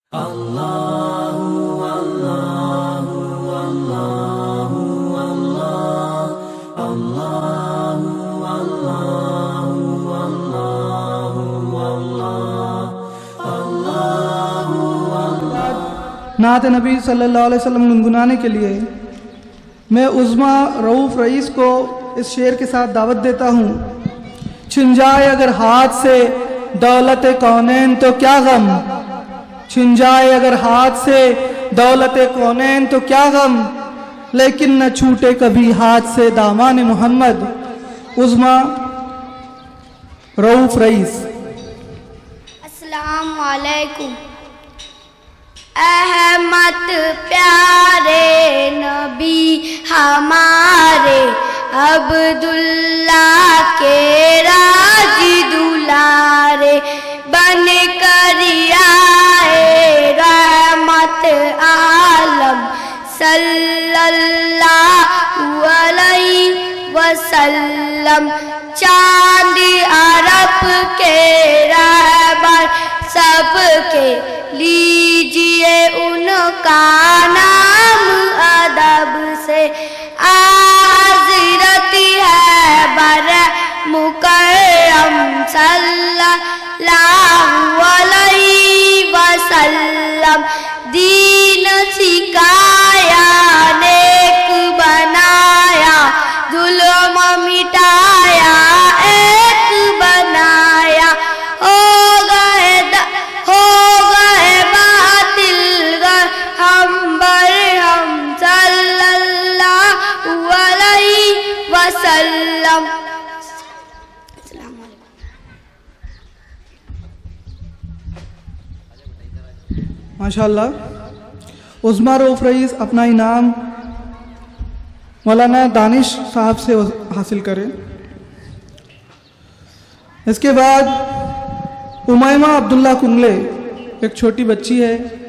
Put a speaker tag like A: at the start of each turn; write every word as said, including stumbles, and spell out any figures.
A: نعت نبی صلی اللہ علیہ وسلم گنگنانے کے لیے میں عظمیٰ رؤوف رئیس کو اس شعر کے ساتھ دعوت دیتا ہوں۔ چھن جائے اگر ہاتھ سے دولت کونین تو کیا غم، چھن جائے اگر ہاتھ سے دولت کونین تو کیا غم، لیکن نہ چھوٹے کبھی ہاتھ سے دامان محمد۔ عظمیٰ رؤوف رئیس۔
B: السلام علیکم۔ احمد پیارے نبی ہمارے، عبداللہ کے راجی دلارے، بن کر آئے رحمت عالم صلی اللہ علیہ وسلم۔ چاند عرب کے رہبر سب کے لیجئے ان کا نام ادب سے، حضرت ہے بر مکرم صلی اللہ علیہ وسلم۔ دین سکھایا، نیک بنایا، ظلم مٹایا، ایک بنایا، ہو گئے ہو گئے باطل ہم بر ہم صلی اللہ علیہ وسلم۔
A: ماشاءاللہ۔ عظمیٰ رؤوف رئیس اپنا انعام مولانا دانش صاحب سے حاصل کریں۔ اس کے بعد امیمہ عبداللہ کنگلے، ایک چھوٹی بچی ہے،